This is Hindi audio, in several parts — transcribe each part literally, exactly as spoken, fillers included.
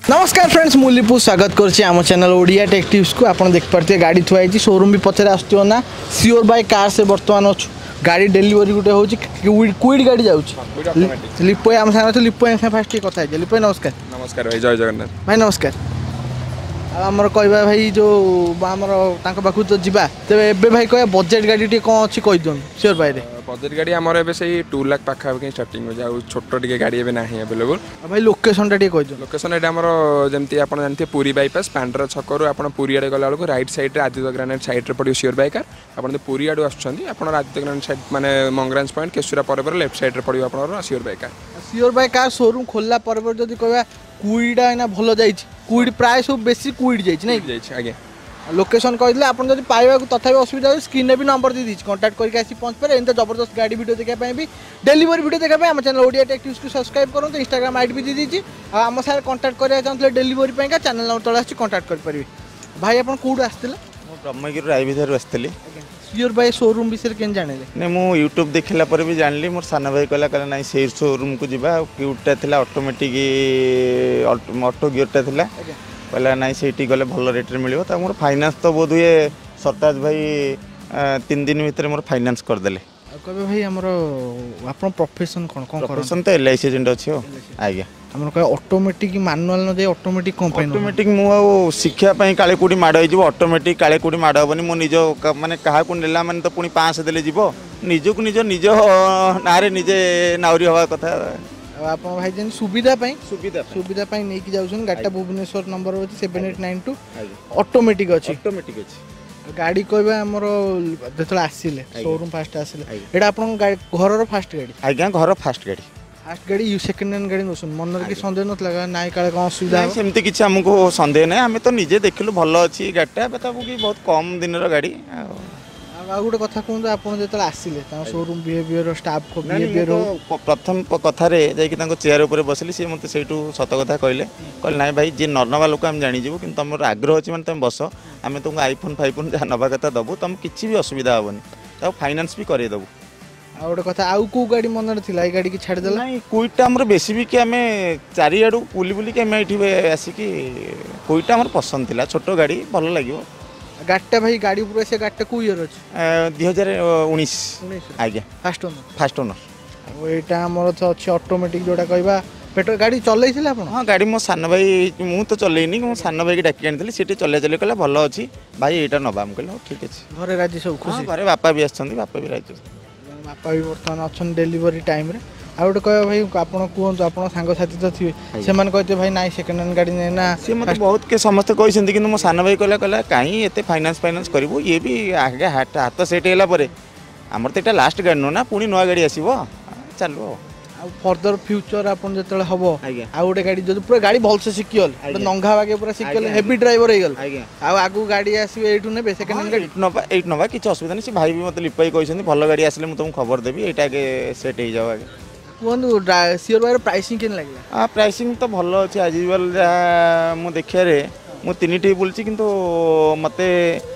नमस्कार फ्रेंड्स मुलिपु स्वागत करछि आम चैनल ओडिया टेक टिप्स को आपण देख पारते गाड़ी थुआई शोरूम भी पछरे आसथियो ना सियोर बाय कार से वर्तमान अच्छु गाड़ी डिलीवरी गुटे होछि क्विड गाड़ी जाउछि लिपो आम संग लिपो फास्ट कथा है लिपो नमस्कार नमस्कार भाई जय जगन्नाथ भाई नमस्कार आमर कहबा भाई जो आमर तांको पाखु तो जिबा तेबे एबे भाई कहबा बजेट गाड़ी टी कोन अछि कहि दोन सियोर बाय रे बजेट गाड़ी हमर एबे सही टू लाख पाखा के स्टार्टिंग हो जाउ छोटो टिके गाड़ी एबे नाही अवेलेबल भाई लोकेशन टा टी कहि दोन लोकेशन एटा हमर जेमती आपण जानते पुरी बाईपास पांडर छकरू आपण पुरी आडे गला को राइट साइड रे आदित्य ग्रेनाइट साइड रे पडियो सियोर बाय कार आपण तो पुरी आडू आछछंती आपण आदित्य ग्रेनाइट साइड माने मंगरांज पॉइंट केसुरा पर पर लेफ्ट साइड रे पडियो आपण sure by car sure by car showroom खोलला पर पर जदी कहबा कुइडा एना भलो जाईछि कुइड प्राय सब बेसी कुइड जाईछि नै जाईछि आगे लोकेशन कहले आपण जदी पाइबा तथापि असुविधा हो स्क्रीन भी नंबर दे दीछि कांटेक्ट करके आसी पहुंच पर एंत जबरदस्त गाड़ी वीडियो देखा पई भी डिलीवरी वीडियो देखा पई हम चैनल ओडिया टेक टिप्स को सब्सक्राइब करूँ तो इंस्टाग्राम आईडी भी दे दीछि आ हम सारे कांटेक्ट करिया चाहतले डिलीवरी पई का चैनल नंबर तळे आसी कांटेक्ट कर परिबे भाई आपण कोड आस्तिले मो ब्रह्मगिरी रायविधार आस्तिली सियोर बाय शोरूम विषय केन जानिले ने मु यूट्यूब देखला पर भी जानली मोर साना भाई कहला कहला नाही से शोरूम को जिबा क्यूटा थिला ऑटोमेटिक ऑटो गियरटा थिला कहला नाही सेठी गले भलो रेट रे मिलियो त मोर फाइनेंस तो बोध हुए सरताज भाई तीन दिन भीतर मोर फाइनेंस कर देले कहबे भाई हमरो आपन प्रोफेशन कोन कोन प्रोफेशन तो एलआईसी एजेंट अछि हो आज्ञा हमरो कह ऑटोमेटिक मैनुअल न दे ऑटोमेटिक कंपनी ऑटोमेटिक मु आ शिक्षा पई काले कोडी माड होई जिवो ऑटोमेटिक काले कोडी माड होबनी मो निजो माने कहा को नेला माने तो पुनी पाँच देले जिवो निजो को निजो निजो नारे निजे नाउरी हवा कथा आप भाई जन सुविधा पाई सुविधा सुविधा पाई नै कि जाउछन गाटा भुवनेश्वर नंबर होछि seven eight nine two automatic अछि ऑटोमेटिक अछि गाड़ी कहबा हमर जतला आसीले शोरूम फास्ट आसीले एडा आपन घर रो फास्ट गाड़ी आज्ञा घर फास्ट गाड़ी फास्ट गाड़ी यू सेकंड हैंड गाड़ी नसुन मन रे कि संदेह नत लगा नाय काले कोन सुविधा सेमती किछ हमको संदेह नै हमें तो निजे देखलु भलो अछि गाटा बताबु कि बहुत कम दिन रो गाड़ी आ गोटे कथा कहूँ आप आसिले शोरूम बिहेवियर स्टाफ को बिहेवियर प्रथम कथा जाकि चेयर उपर बसली सी मत से सत कथा कहले कहले ना भाई जी न नवा लोक आम जानीजु कि तुम आग्रह अच्छी तुम बस आम तुमको आईफोन फाइफोन जहाँ नवा कथा दबु तुम किसी भी असुविधा हेनी तो फाइनान्स भी करदेबू आ गोटे कथा आउ को गाड़ी मन थी गाड़ी की छाड़ देला नहीं क्विटा आम बेसी भी कि आम चारिआडू बुली बुलिक आम ये आसिक क्विटा आम पसंद थी छोट गाड़ी भल लगे गाड़ीटा भाई गाड़ी ऊपर से गाड़ीटा को ईयर अछि दुई हजार उन्नीस आज्ञा फास्ट ओनर फास्ट ओनर एटा हमर तो अछि ऑटोमेटिक जोटा कहबा पेट्रोल गाड़ी चलै थिला आपण हां गाड़ी मो सान भाई मु तो चलैनी मो सान भाई के डाकी आनिथली सेठी चले चले कहला भलो अछि भाई एटा नबा हम कहला ठीक अछि घरे राजी सब खुशी घरे बापा भी आछथि बापा भी राजी बापा भी वर्तमान अछन डिलीवरी टाइम रे आ गोटे कह भाई आपन कहतु आप सांग साथी तो थे से कहते भाई ना सेकेंड हैंड गाड़ी ना सी मतलब बहुत के समस्त कहते कि मो सान भाई कहला कहला कहीं एते फाइनेंस फाइनेंस करू ये भी आगे हाथ हाथ सेट है आमर तो यहाँ लास्ट गाड़ी नुह ना पुणी नुआ गाड़ी आसो चलो फर्दर फ्यूचर आपन जतले हबो आ गोटे गाड़ी जदि पूरा गाड़ी भल से सिक्योल नंगा बागे पूरा सिक्योल हेवी ड्राइवर हे गल आ आगु गाड़ी आसीबे एठु नेबे सेकेंड हैंड गाड़ी नबा एट नबा किछ असुविधा नहीं भाई भी मत लिपाई कहछन भल गाड़ी आसले मु तुमको खबर देबी एटा के सेट हे जाओ आगे कहूँ सियोर बाय प्राइसिंग केन लगे हाँ प्राइसिंग तो भल अच्छे आज यूजुआल जहाँ मु देखिए मु तीन टी बुलची किंतु मते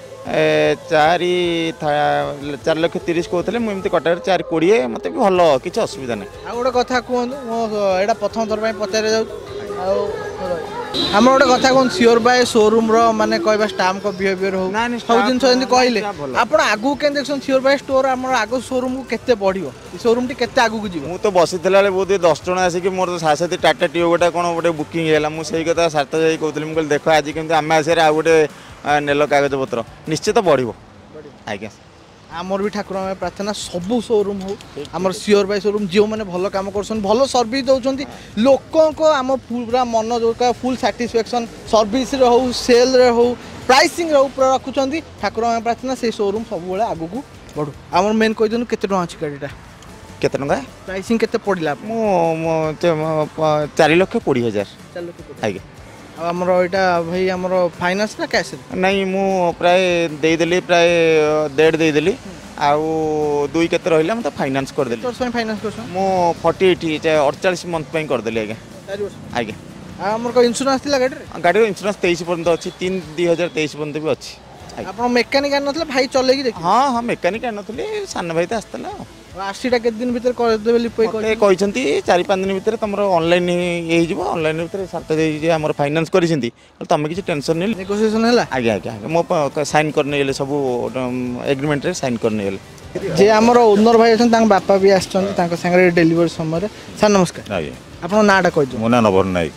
चारि चार लक्ष तीस कहते मुझे कटार चार कोड़े मत भी भल किसी असुविधा नहीं आ गोटे कथा कहूँ यहाँ प्रथम थर पचारे जाऊ आम गोटे कथा कहूँ सियोर बाय शोरूम रो माने कहबा स्टाफ को बिहेवियर हो सब जिन जमी कहले आप आगू के देख सियोर बाय स्टोर आम आग शोरूम को केते बढ़ियो शोरूम टी केते आगू जीव मु तो बसी बेले बहुत दस जन आसिक मोर साथी टाटा टी गोटे कौन गोटे बुकिंग है मुझे कथा सार्थ जाई कहते मुझे देख आज केमती आम आसे आ गोटे नेल कागज पत्र निश्चित बढ़ो आज्ञा आमर भी ठाकुर प्रार्थना सबू शोरूम हो आमर सियोर बाय शोरूम जो मैंने भल काम कर भल सर्विस दौरान लोक आम पूरा मन जो फुल साटिस्फैक्शन सर्विस रे हो सेल रे हो प्राइसिंग रे पूरा रखुंट ठाकुर प्रार्थना से शोरूम सब आगू को बढ़ू आम मेन कहीदेनु केते टଙ୍କା अछि गाड़ीटा केते टଙ୍କା प्राइसिंग केते पड़िला मो चार लक्ष कोड़ी हजार आज्ञा आमर यहाँ भाई आमर फाइनान्स ना कैश नहीं मु प्राय देदेली प्राय डेढ़ देदेली आउ दुई केते रहिला म तो फाइनान्स कर देली तो फाइनान्स करछ मु अड़तालीस अड़तालीस मंथ पई कर देली आगे आगे आमर को इंश्योरेंस थिला गाड़ी रे गाड़ी इंश्योरेंस तेईस पर्यंत अछि तीन दो हज़ार तेईस पर्यंत भी अछि आपण मेकानिक आन नथले भाई चले कि देख हां हां मेकानिक आन नथले सान भाई त आस्तला ଆରସିଟା କେତେ ଦିନ ଭିତରେ କରିଦେବେ ଲିପୁ ଭାଇ ମୋତେ କହିଛନ୍ତି ଚାରି ପାଞ୍ଚ ଦିନ ଭିତରେ ତୁମର ଅନଲାଇନ୍ ହେଇଯିବ ଅନଲାଇନ୍ ଭିତରେ ସାତ ଦେଇଛି ଆମର ଫାଇନାନ୍ସ କରିଛନ୍ତି ତୁମେ କିଛି ଟେନସନ୍ ନେଲେ ନେଗୋସିଏସନ୍ ହେଲା ଆଜ୍ଞା ଆଜ୍ଞା ଆଜ୍ଞା ମୋ ସାଇନ୍ କରି ନେଇଗଲେ ସବୁ ଏଗ୍ରିମେଣ୍ଟରେ ସାଇନ୍ କରି ନେଇଗଲେ ଯେ ଆମର ଓନର ଭାଇ ଅଛନ୍ତି ତାଙ୍କ ବାପା ବି ଆସିଛନ୍ତି ତାଙ୍କ ସାଙ୍ଗରେ ଡେଲିଭରି ସମୟରେ ସାର୍ ନମସ୍କାର ଆଜ୍ଞା ଆପଣଙ୍କ ନାଁଟା କହିଦିଅ ମୋ ନାଁ ନବର ନାୟକ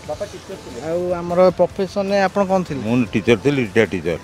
ଆଉ ଆମର ପ୍ରଫେସନରେ ଆପଣ କ'ଣ ଥିଲେ ମୁଁ ଟିଚର ଥିଲି ରିଟାୟାର୍ଡ ଟିଚର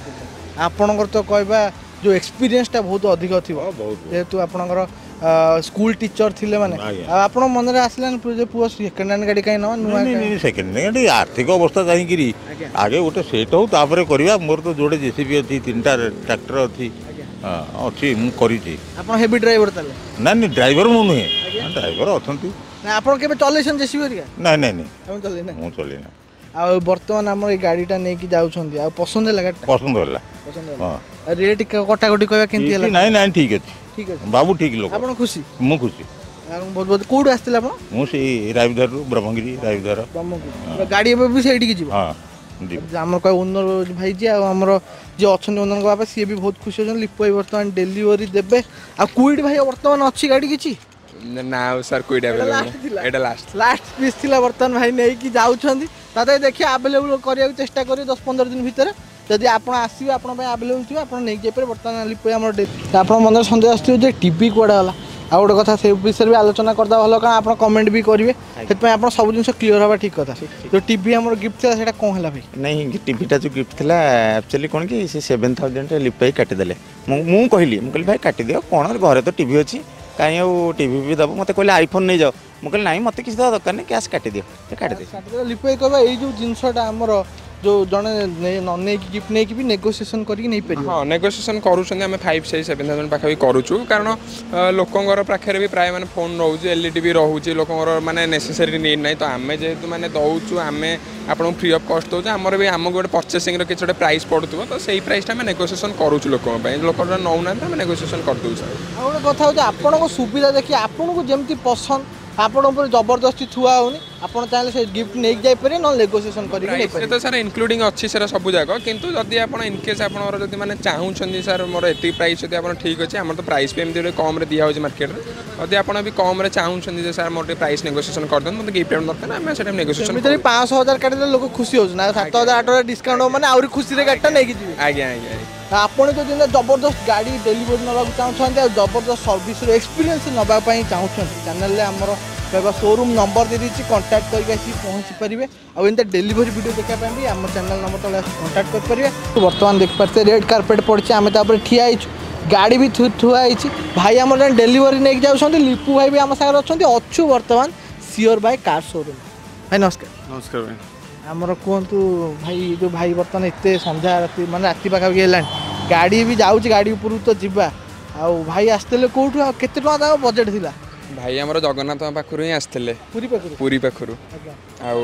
ଆପଣଙ୍କର ତ କହିବା ଯେଉଁ ଏକ୍ସପିରିଏନ୍ସଟା ବହୁତ ଅଧିକ ଥିବ ଯେହେତୁ ଆପଣଙ୍କର ସ୍କୁଲ ଟିଚର ଥିଲେ ମାନେ ଆଉ ଆପଣ ମନରେ ଆସିଲାନି ଯେ ପୁଅ ସେକେଣ୍ଡ ହ୍ୟାଣ୍ଡ ଗାଡ଼ି କାହିଁ ନେବା ନୂଆ ସେକେଣ୍ଡ ଗାଡ଼ି ଆର୍ଥିକ ଅବସ୍ଥା ଚାହିଁକିରି ଆଗେ ଗୋଟେ ସେଟ୍ ହଉ ତାପରେ କରିବା ମୋର ତ ଯୋଡ଼େ ଜେସିବି ଅଛି ତିନିଟା ଟ୍ରାକ୍ଟର ଅଛି ହଁ ଅଛି ମୁଁ କରିଛି ଆପଣ ହେଭି ଡ୍ରାଇଭର ତାହେଲେ ନାଇଁ ନାଇଁ ଡ୍ରାଇଭର ମୁଁ ନୁହେଁ ଡ୍ରାଇଭର ଅଛନ୍ତି ନା ଆପଣ କେବେ ଚଲେଇଛନ୍ତି ଜେସିବି ହେରିକା ନାଇଁ ନାଇଁ ନାଇଁ ଆପଣ ଚଲେଇନା ମୁଁ ଚଲେଇନା ଆଉ ବର୍ତ୍ତମାନ ଆମର ଏଇ ଗାଡ଼ିଟା ନେଇକି ଯାଉଛନ୍ତି ଆଉ ପସନ୍ଦ ହେଲା ଗାଡ଼ିଟା ପସନ୍ଦ ହେଲା ପସନ୍ଦ ହେଲା ହଁ ଆଉ ରେଟ୍ କଟାକଟି କହିବା କେମିତି ହେଲା ନାଇଁ ନାଇଁ ଠିକ୍ ଅଛି ଠିକ୍ ଅଛି ବାବୁ ଠିକ୍ ଲୋକ ଆପଣ ଖୁସି ମୁଁ ଖୁସି ଆଉ ବହୁତ ବହୁତ କୋଉଠୁ ଆସିଥିଲେ ଆପଣ ମୁଁ ସେଇ ରାୟବିଧାରରୁ ବ୍ରହ୍ମଗିରି ରାୟବିଧାର ଗାଡ଼ି ଏବେ ବି ସେଇଠିକି ଯିବ ହଁ ଯିବି ଆମର କହ ଓନର ଭାଇ ଯିଏ ଆଉ ଆମର ଯିଏ ଅଛନ୍ତି ଓନରଙ୍କ ବାପା ସିଏ ବି ବହୁତ ଖୁସି ଅଛନ୍ତି ଲିପୁ ଭାଇ ବର୍ତ୍ତମାନ ଡେଲିଭରି ଦେବେ ଆଉ କୁଇଟ୍ ଭାଇ ବର୍ତ୍ତମାନ ଅଛି ଗାଡ଼ି କିଛି ନା ଆଉ ସାର୍ କୁଇଟ୍ ଆଭେଲେବଲ୍ ଏଇଟା ଲାଷ୍ଟ ଲାଷ୍ଟ ପିସ୍ ଥିଲା ବର୍ତ୍ତମାନ ଭାଇ ନେଇକି ଯାଉଛନ୍ତି ତଥାପି ଦେଖିବା ଆଭେଲେବୁଲ୍ କରିବାକୁ ଚେଷ୍ଟା କରିବେ ଦଶ ପନ୍ଦର ଦିନ ଭିତରେ ଯଦି ଆପଣ ଆସିବେ ଆପଣଙ୍କ ପାଇଁ ଆଭେଲେବୁଲ୍ ଥିବ ଆପଣ ନେଇକି ଯାଇପାରିବେ ବର୍ତ୍ତମାନ ଲିପୁ ଭାଇ ଆମର ଆପଣ ମନରେ ସନ୍ଦେହ ଆସିଥିବ ଯେ ଟିଭି କୁଆଡ଼େ ଗଲା ଆଉ ଗୋଟେ କଥା ସେ ବିଷୟରେ ବି ଆଲୋଚନା କରିଦେବା ଭଲ କାରଣ ଆପଣ କମେଣ୍ଟ ବି କରିବେ ସେଥିପାଇଁ ଆପଣ ସବୁ ଜିନିଷ କ୍ଲିୟର ହେବା ଠିକ୍ କଥା ଯେଉଁ ଟିଭି ଆମର ଗିଫ୍ଟ ଥିଲା ସେଇଟା କ'ଣ ହେଲା ଭାଇ ନାଇଁ ଟିଭିଟା ଯେଉଁ ଗିଫ୍ଟ ଥିଲା ଆକ୍ଚୁଆଲି କ'ଣ କି ସେ ସେଭେନ୍ ଥାଉଜେଣ୍ଡ ଲିପୁ ଭାଇ କାଟିଦେଲେ ମୁଁ ମୁଁ କହିଲି ମୁଁ କହିଲି ଭାଇ କାଟିଦିଅ କ'ଣ ଘରେ ତ ଟିଭି ଅଛି କାହିଁ ଆଉ ଟିଭି ବି ଦେବ ମୋତେ କହିଲେ ଆଇଫୋନ୍ ନେଇଯାଅ ମୁଁ କହିଲି ନାଇଁ ମୋତେ କିଛି ଦେବା ଦରକାର ନାହିଁ କ୍ୟାସ୍ କାଟିଦିଅ କାଟିଦିଅ ଲିପୁ ଭାଇ କହିବା ଏଇ ଯେଉଁ ଜିନିଷଟା ଆମର ଯେଉଁ ଜଣେ ନ ନେଇକି ଗିଫ୍ଟ ନେଇକି ବି ନେଗୋସିଏସନ୍ କରିକି ନେଇପାରିବ ହଁ ନେଗୋସିଏସନ୍ କରୁଛନ୍ତି ଆମେ ଫାଇଭ୍ ସେଇ ସେଭେନ୍ ଥାଉଜେଣ୍ଡ ପାଖାପାଖି କରୁଛୁ କାରଣ ଲୋକଙ୍କର ପାଖରେ ବି ପ୍ରାୟ ମାନେ ଫୋନ୍ ରହୁଛି ଏଲ୍ ଇ ଡି ବି ରହୁଛି ଲୋକଙ୍କର ମାନେ ନେସେସରି ନିଡ୍ ନାହିଁ ତ ଆମେ ଯେହେତୁ ମାନେ ଦେଉଛୁ ଆମେ ଆପଣଙ୍କୁ ଫ୍ରି ଅଫ୍ କଷ୍ଟ ଦେଉଛୁ ଆମର ବି ଆମକୁ ଗୋଟେ ପର୍ଚେସିଂର କିଛି ଗୋଟେ ପ୍ରାଇସ୍ ପଡ଼ୁଥିବ ତ ସେଇ ପ୍ରାଇସ୍ଟା ଆମେ ନେଗୋସିଏସନ୍ କରୁଛୁ ଲୋକଙ୍କ ପାଇଁ ଲୋକ ନେଉନାହାନ୍ତି ଆମେ ନେଗୋସିଏସନ୍ କରିଦେଉଛୁ ଆଉ ଗୋଟେ କଥା ହେଉଛି ଆପଣଙ୍କ ସୁବିଧା ଦେଖି ଆପଣଙ୍କୁ ଯେମିତି ପସନ୍ଦ ଆପଣଙ୍କ ଉପରେ ଜବରଦସ୍ତି ଥୁଆ ହେଉନି ଆପଣ ଚାହିଁଲେ ସେ ଗିଫ୍ଟ ନେଇକି ଯାଇପାରିବେ ନହେଲେ ନେଗୋସିଏସନ୍ କରିକି ନେଇପାରିବେ ତ ସାର୍ ଇନକ୍ଲୁଡ଼ିଂ ଅଛି ସେଟା ସବୁ ଯାକ କିନ୍ତୁ ଯଦି ଆପଣ ଇନ୍ କେସ୍ ଆପଣଙ୍କର ଯଦି ମାନେ ଚାହୁଁଛନ୍ତି ସାର୍ ମୋର ଏତିକି ପ୍ରାଇସ୍ ଯଦି ଆପଣ ଠିକ୍ ଅଛି ଆମର ତ ପ୍ରାଇସ୍ ବି ଏମିତି ଗୋଟେ କମ୍ରେ ଦିଆହେଉଛି ମାର୍କେଟରେ ଯଦି ଆପଣ ବି କମ୍ରେ ଚାହୁଁଛନ୍ତି ଯେ ସାର୍ ମୋର ଟିକେ ପ୍ରାଇସ୍ ନେଗୋସିଏସନ୍ କରିଦିଅନ୍ତୁ ମୋତେ ଗିଫ୍ଟ ଦରକାର ଆମେ ସେଟା ନେଗୋସିଏସନ୍ ଭିତରେ ପାଞ୍ଚଶହ ହଜାର କାଟିଦେଲେ ଲୋକ ଖୁସି ହେଉଛନ୍ତି ନା ସାତ ହଜାର ଆଠ ହଜାର ଡିସ୍କାଉଣ୍ଟ ହେବ ମାନେ ଆହୁରି ଖୁସିରେ ଗାଡ଼ିଟା ନେଇକି ଯିବେ ଆଜ୍ଞା ଆଜ୍ଞା ଆପଣ ଯଦି ଜବରଦସ୍ତ ଗାଡ଼ି ଡେଲିଭରି ନେବାକୁ ଚାହୁଁଛନ୍ତି ଆଉ ଜବରଦସ୍ତ ସର୍ଭିସର ଏକ୍ସପିରିଏନ୍ସ ନେବା ପାଇଁ ଚାହୁଁଛନ୍ତି ଚ୍ୟାନେଲରେ ଆମର କହିବା ସୋରୁମ୍ ନମ୍ବର ଦେଇଦେଇଛି କଣ୍ଟାକ୍ଟ କରିକି ଆସିକି ପହଞ୍ଚି ପାରିବେ ଆଉ ଏମିତି ଡେଲିଭରି ଭିଡ଼ିଓ ଦେଖିବା ପାଇଁ ବି ଆମ ଚ୍ୟାନେଲ୍ ନମ୍ବର ତଳେ ଆସି କଣ୍ଟାକ୍ଟ କରିପାରିବେ ବର୍ତ୍ତମାନ ଦେଖିପାରୁଛେ ରେଡ୍ କାର୍ପେଟ୍ ପଡ଼ିଛି ଆମେ ତାପରେ ଠିଆ ହେଇଛୁ ଗାଡ଼ି ବି ଥୁଆ ହେଇଛି ଭାଇ ଆମର ଜଣେ ଡେଲିଭରି ନେଇକି ଯାଉଛନ୍ତି ଲିପୁ ଭାଇ ବି ଆମ ସାଙ୍ଗରେ ଅଛନ୍ତି ଅଛୁ ବର୍ତ୍ତମାନ ସିଓର ବାଇ କାର୍ ସୋରୁମ୍ ଭାଇ ନମସ୍କାର ନମସ୍କାର ଭାଇ ଆମର କୁହନ୍ତୁ ଭାଇ ଯେଉଁ ଭାଇ ବର୍ତ୍ତମାନ ଏତେ ସନ୍ଧ୍ୟା ରାତି ମାନେ ରାତି ପାଖାପାଖି ହେଲାଣି ଗାଡ଼ି ବି ଯାଉଛି ଗାଡ଼ି ଉପରକୁ ତ ଯିବା ଆଉ ଭାଇ ଆସିଥିଲେ କେଉଁଠୁ ଆଉ କେତେ ଟଙ୍କା ତାଙ୍କ ବଜେଟ୍ ଥିଲା ଭାଇ ଆମର ଜଗନ୍ନାଥଙ୍କ ପାଖରୁ ହିଁ ଆସିଥିଲେ ପୁରୀ ପାଖରୁ ପୁରୀ ପାଖରୁ ଆଉ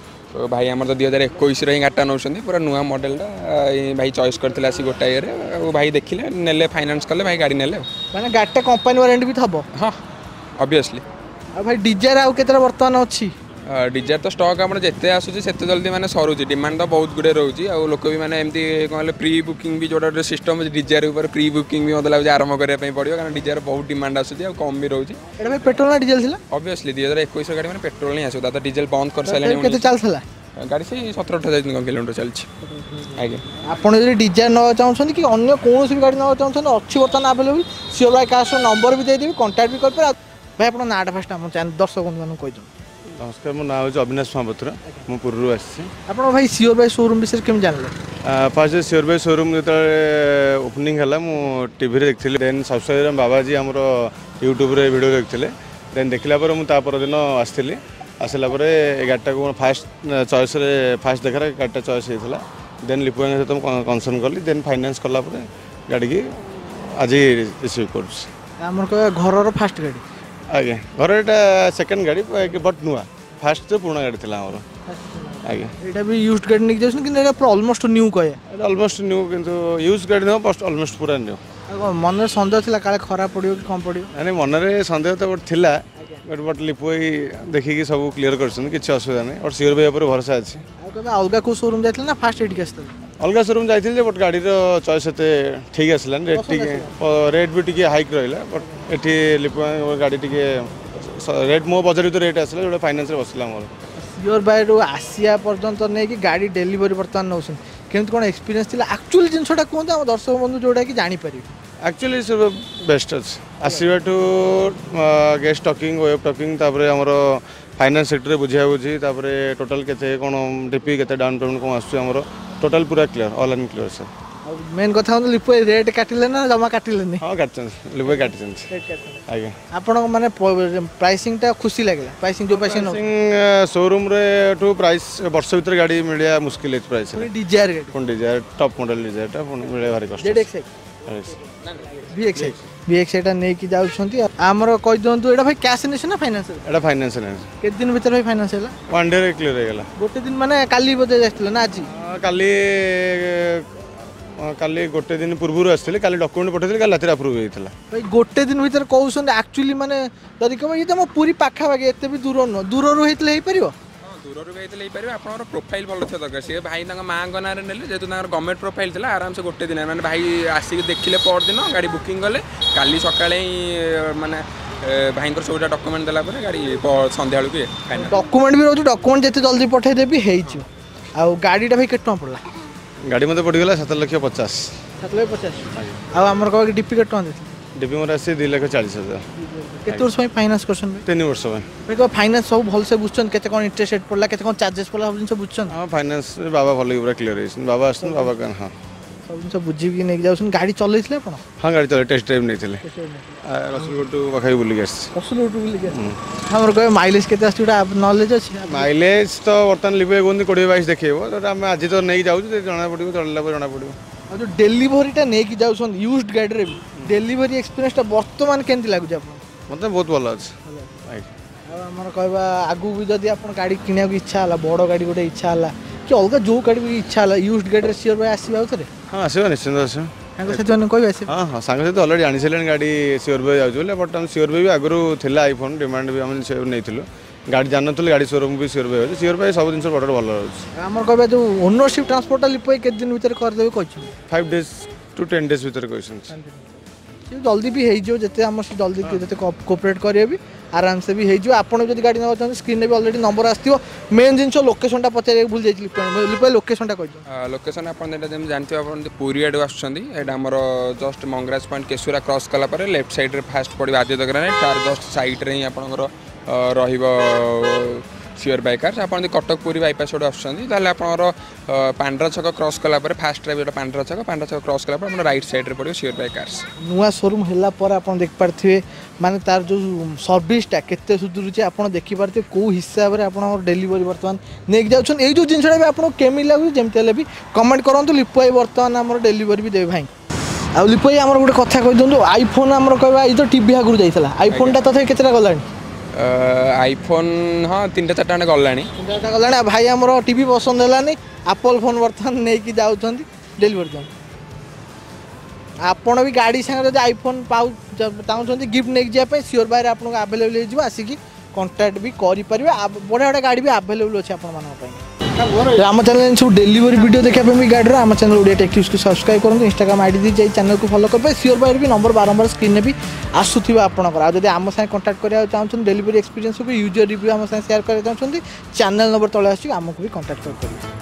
ଭାଇ ଆମର ତ ଦୁଇ ହଜାର ଏକୋଇଶରେ ହିଁ ଗାଡ଼ିଟା ନେଉଛନ୍ତି ପୁରା ନୂଆ ମଡ଼େଲଟା ଭାଇ ଚଏସ୍ କରିଥିଲେ ଆସି ଗୋଟା ଇଏରେ ଆଉ ଭାଇ ଦେଖିଲେ ନେଲେ ଫାଇନାନ୍ସ କଲେ ଭାଇ ଗାଡ଼ି ନେଲେ ମାନେ ଗାଡ଼ିଟା କମ୍ପାନୀ ୱାରେଣ୍ଟି ବି ଥବ ହଁ ଅବଭିୟସଲି ଆଉ ଭାଇ ଡିଜାୟାର ଆଉ କେତେଟା ବର୍ତ୍ତମାନ ଅଛି ଡିଜାୟାର ତ ଷ୍ଟକ୍ ଆମର ଯେତେ ଆସୁଛି ସେତେ ଜଲ୍ଦି ମାନେ ସରୁଛି ଡିମାଣ୍ଡ ତ ବହୁତ ଗୁଡ଼ିଏ ରହୁଛି ଆଉ ଲୋକ ବି ମାନେ ଏମିତି କ'ଣ କହିଲେ ପ୍ରି ବୁକିଂ ବି ଯେଉଁଟା ଗୋଟେ ସିଷ୍ଟମ୍ ଅଛି ଡିଜାୟାର ଉପରେ ପ୍ରି ବୁକିଂ ବି ମୋତେ ଲାଗୁଛି ଆରମ୍ଭ କରିବା ପାଇଁ ପଡ଼ିବ କାରଣ ଡିଜାୟାର ବହୁତ ଡିମାଣ୍ଡ ଆସୁଛି ଆଉ କମ୍ ବି ରହୁଛି ଏଇଟା ଭାଇ ପେଟ୍ରୋଲ ନା ଡିଜେଲ ଥିଲା ଅବଭିୟସଲି ଦୁଇ ହଜାର ଏକୋଇଶର ଗାଡ଼ି ମାନେ ପେଟ୍ରୋଲ ହିଁ ଆସିବ ତା ଡିଜେଲ ବନ୍ଦ କରିସାରିଲାଣି କେତେ ଚାଲିଥିଲା ଗାଡ଼ି ସେଇ ସତର ଅଠର ହଜାର କିଲୋମିଟର ଚାଲିଛି ଆଜ୍ଞା ଆପଣ ଯଦି ଡିଜାୟାର ନେବାକୁ ଚାହୁଁଛନ୍ତି କି ଅନ୍ୟ କୌଣସି ବି ଗାଡ଼ି ନେବାକୁ ଚାହୁଁଛନ୍ତି ଅଛି ବର୍ତ୍ତମାନ ଆଭେଲେବୁଲ୍ ସିଓର ବାଇ କାର୍ସର ନମ୍ବର ବି ଦେଇଦେବି କଣ୍ଟାକ୍ଟ ବି କରିପାରିବେ ଭାଇ ଆପଣ ନାଁଟା ଫାଷ୍ଟ ଆମ ଦର୍ଶକ ବନ୍ଧୁମାନଙ୍କୁ କହିଦିଅନ୍ତୁ ନମସ୍କାର ମୋ ନାଁ ହେଉଛି ଅବିନାଶ ମହାପାତ୍ର ମୁଁ ପୁରୀରୁ ଆସିଛି ଆପଣ ଭାଇ ସିଓର ବାଇ ସୋରୁମ୍ ବିଷୟରେ କେମିତି ଜାଣିଲେ ଫାଷ୍ଟ ସିଓର ବାଇ ସୋରୁମ୍ ଯେତେବେଳେ ଓପନିଂ ହେଲା ମୁଁ ଟିଭିରେ ଦେଖିଥିଲି ଦେନ୍ ସବସ୍କ୍ରାଇବର ବାବାଜୀ ଆମର ୟୁଟ୍ୟୁବରେ ଭିଡ଼ିଓ ଦେଖିଥିଲେ ଦେନ୍ ଦେଖିଲା ପରେ ମୁଁ ତା ପରଦିନ ଆସିଥିଲି ଆସିଲା ପରେ ଏ ଗାଡ଼ିଟାକୁ ମୁଁ ଫାଷ୍ଟ ଚଏସ୍ରେ ଫାଷ୍ଟ ଦେଖାରେ ଗାଡ଼ିଟା ଚଏସ୍ ହେଇଥିଲା ଦେନ୍ ଲିପୁ ଭାଇଙ୍କ ସହିତ ମୁଁ କନସର୍ନ କଲି ଦେନ୍ ଫାଇନାନ୍ସ କଲା ପରେ ଗାଡ଼ିକି ଆଜି ରିସିଭ୍ କରୁଛି ଆମର କହିବା ଘରର ଫାଷ୍ଟ ଗାଡ଼ି ଆଜ୍ଞା ଘର ଏଇଟା ସେକେଣ୍ଡ ଗାଡ଼ି ବଟ୍ ନୂଆ ଫାଷ୍ଟ ପୁରୁଣା ଗାଡ଼ି ଥିଲା ଆମର ଆଜ୍ଞା ଏଇଟା ବି ୟୁଜ୍ ଗାଡ଼ି ନେଇକି ଯାଉଛନ୍ତି କିନ୍ତୁ ଏଇଟା ପୁରା ଅଲମୋଷ୍ଟ ନ୍ୟୁ କହିବା ଏଇଟା ଅଲମୋଷ୍ଟ ନ୍ୟୁ କିନ୍ତୁ ୟୁଜ୍ ଗାଡ଼ି ନୁହଁ ବଟ୍ ଅଲମୋଷ୍ଟ ପୁରା ନ୍ୟୁ ଆଉ କ'ଣ ମନରେ ସନ୍ଦେହ ଥିଲା କାଳେ ଖରାପ ପଡ଼ିବ କି କ'ଣ ପଡ଼ିବ ନାଇଁ ମନରେ ସନ୍ଦେହ ତ ଗୋଟେ ଥିଲା ବଟ୍ ବଟ୍ ଲିପୁ ଭାଇ ଦେଖିକି ସବୁ କ୍ଲିୟର କରିଛନ୍ତି କିଛି ଅସୁବିଧା ନାହିଁ ବଟ୍ ସିଓର ଭାଇ ଉପରେ ଭରସା ଅଛି ଆଉ କେବେ ଅଲଗା କେଉଁ ସୋରୁମ୍ ଯାଇଥିଲେ ନା ଫାଷ୍ଟ ଏଠିକି ଆସିଥିଲେ अलग शोरूम जाइए बट गाड़ी चॉइस एत ठीक आसला रेट टी रेट भी टी हाइक रहा बट एटी लिपु गाड़ी टी रेट मो बजट तो रेट आसला जो फाइनान्स बसला मोर सियोर बाय रू आसिया पर्यंत नहीं कि गाड़ी डेलीवरी बर्तमान नौ केमती कौन एक्सपीरियंस थिला एक्चुअली जिनसटा कहते आम दर्शक बंधु जोटा कि जापर एक्चुअली बेस्ट अच्छे आसवा टू गेस्ट टॉकिंग वेब टॉकिंग तापर आमर फाइनान्स सेक्टर बुझा बुझी तापर टोटल केते कौन डीपी केते डाउन पेमेंट कौन आसुमर टोटल पूरा clear all and clear sir main कथा हम लिपु रेट काटिले ना जमा काटिले हाँ काटछन लिपु काटछन आगे आपण माने प्राइसिंग टा खुशी लागला प्राइसिंग जो पैसे शोरूम रे टू प्राइस वर्ष भीतर गाड़ी मिलिया मुश्किल है प्राइस डिजायर गाड़ी कोन डिजायर टॉप मॉडल डिजायर टा मिले भारी कष्ट जेडएक्स वीएक्स वीएक्स एटा नै कि जाउछंती हमरो कहि दंतु एटा भाई कैश नेछ ना फाइनेंस एटा फाइनेंस ने के दिन भीतर भाई फाइनेंस हैला वन डे रे क्लियर हो गेला गोटे दिन माने काली बजे जास्तिला ना आज काली काली गोटे दिन पूर्व आसते काली डॉक्यूमेंट पठे काली रात अप्रूव होता भाई गोटे दिन भीतर कहते एक्चुअली माने जदि कह ये तो पूरी पाखापाखि एत भी दूर नुह दूर रू होते हो दूर रू आप प्रोफाइल भल था दरकार सी भाई माँ ना ने जेहतु गवर्नमेंट प्रोफाइल था आराम से गोटे दिन मैंने भाई आसिक देखिले पर दिन गाड़ी बुकिंग कले काली सका माने भाई सबटा डॉक्यूमेंट देला गाड़ी संध्या डॉक्यूमेंट भी रोज डॉक्यूमेंट जिते जल्दी पठेदेवी हो गाड़ीटा भाई केट पड़ा गाड़ी मत पड़गला सात लक्ष पचास सात लक्ष पचास आमर कह डीपी केट डीपी मोर आसी दुई लाख चालीस हजार केते वर्ष फाइनान्स कर तीन वर्ष भाई फाइनान्स सब भल से बुझन केते कोन इंटरेस्ट रेट पड़ला केते कोन चार्जेस पड़ला सब जिन बुझन हां फाइनान्स बाबा भल पूरा क्लियर है बाबा आसन बाबा का हां सब जिन बुझी कि नै जाउसन गाड़ी चलैसले अपन हां गाड़ी चले टेस्ट ड्राइव नै थिले Rasulgarh to बखाई bully Gus Rasulgarh to bully गस हमर कहे माइलेज केते आछुडा नॉलेज अछि माइलेज तो वर्तमान लिबे गोंदी बीस बाईस देखेबो तो हम आज तो नै जाउ जणा पड़िबो चलला पर जणा पड़िबो आ जो डिलीवरी टा नै कि जाउसन यूज्ड गाड़ी रे डिलीवरी एक्सपीरियंस टा वर्तमान केंति लागु छ अपन मतलब बहुत भल अछि हमर कहबा आगु भी जदी अपन गाड़ी किनिया की इच्छा हला बड़ गाड़ी गोटे इच्छा हला कि अलगा जो गाड़ी भी इच्छा हला यूज्ड गाड़ी रे सियर भाई आसीबा उतरे हां आसीबा निश्चित आसीबा सांग से जने कहबा आसी हां हां सांग से तो ऑलरेडी आनी सेलन गाड़ी सियर भाई जाउ बोले बट हम सियर भाई भी आगु थिला आईफोन डिमांड भी हम नै थिलो गाड़ी जान नथले गाड़ी शोरूम भी सियर भाई सियर भाई सब दिन प्रॉडक्ट भल रहछ हमर कहबा जो ओनरशिप ट्रांसपोर्ट लिपय के दिन भीतर कर देबे कहछ पाँच डेज टू दस डेज भीतर कहछन जल्दी भी हो जो जिते आम जल्दी जिते कोऑपरेट करेंगे भी आराम से भी हो आपड़ जब गाड़ी ना चाहते स्क्रीन में भी ऑलरेडी नंबर आसो मेन जिन लोकेशन पचार भूल जाइए लोकेशन लोकेशन आप जानते आप पुरी आड़ आम just Mangaraj point Keshura cross कलापर लेफ्ट साइड फास्ट पड़े आदित्य ग्रानाइट तार जस्ट साइड रे आपंकर सियोर बाय कार्स आप कटक पुरी बाईपास रोड आसुँच आपंकर पांड्रा छक क्रॉस कलापर फास्ट ड्राइव जो पांड्रा छक पांड्रा छक क्रॉस कलापर आप राइट साइड रे पड़ो सियोर बाय कार्स नुआ शोरूम है पर आप देख पारे माने तार जो सर्विसटा केते सुधुरुचे आप देखी पारे कौ हिसाब से आप डेलीवरी बर्तमान नहीं जाऊन ये जो जिनसा भी आपको केमी लगुच जमी भी कमेंट करूँ लिपुआई बर्तमान आम डेलीवरी भी देवे भाई आ लिपुआई आम गोटे कथा कही दिखाँ आईफोन आम कह ये तो टीवी आगुरी जाइए आईफोन टा तथा केतटा गलानी आईफोन हाँ तीन चार टाँग गला तीन चार गला भाई आमर टीवी पसंद है एप्पल फोन बर्तमान नहीं कि जाऊँ डेलीवरी आपण भी गाड़ी सागर जब आईफोन पाऊ चाहते गिफ्ट नहीं जावाई सियोर बाय आपको आवेलेबल हो आसिक कंटाक्ट भी करें बढ़िया बढ़िया गाड़ी भी आवेलेबल अच्छे आप आम चैनल सब डेलीवरी वीडियो देखा गाड़ी आम चैनल ओडिया टेक न्यूज़ को सब्सक्राइब करूँ इंस्टाग्राम आईडी दी जाए चैनल को फॉलो करेंगे सियोर बाय भी नंबर बारंबार स्क्रीन भी आसूब आपंकर आज आम साथ कंटाक्ट कराया चाहते डेलीवरी एक्सपीरियंस यूजर रिव्यू आम साथ शेयर करना चाहते चैनल नंबर तले आमको भी कंटाक्ट करेंगे।